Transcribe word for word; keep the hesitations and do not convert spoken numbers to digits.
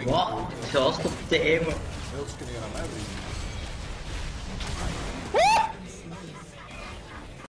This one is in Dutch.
Wat? Zoals op te aimen. Heel kunnen gaan uitbrengen.